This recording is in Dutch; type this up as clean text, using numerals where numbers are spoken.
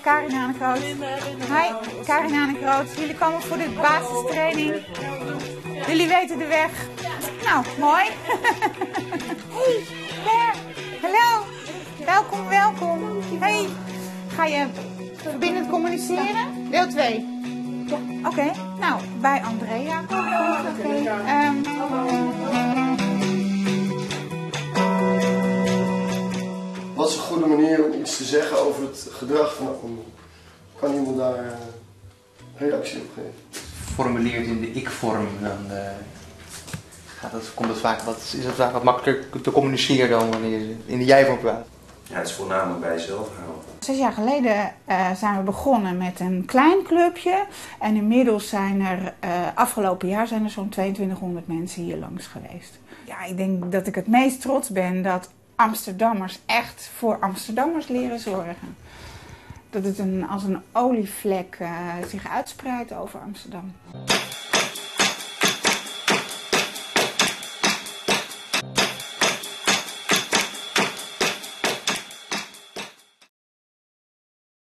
Karin Hanegroot. Hi, Karin Hanegroot. Jullie komen voor de basistraining. Jullie weten de weg. Nou, mooi. Hey, daar. Hallo. Welkom, welkom. Hey, ga je verbindend communiceren? Deel 2. Ja, oké. Nou, bij Andrea. Wat is een goede manier om iets te zeggen over het gedrag van een ander? Kan iemand daar een reactie op geven? Formuleert in de ik-vorm, dan komt het vaak wat makkelijker te communiceren dan wanneer je in de jij-vorm praat. Ja, het is voornamelijk bij jezelf houden. 6 jaar geleden zijn we begonnen met een klein clubje. En inmiddels zijn er, afgelopen jaar zijn er zo'n 2200 mensen hier langs geweest. Ja, ik denk dat ik het meest trots ben dat Amsterdammers echt voor Amsterdammers leren zorgen. Dat het als een olievlek zich uitspreidt over Amsterdam.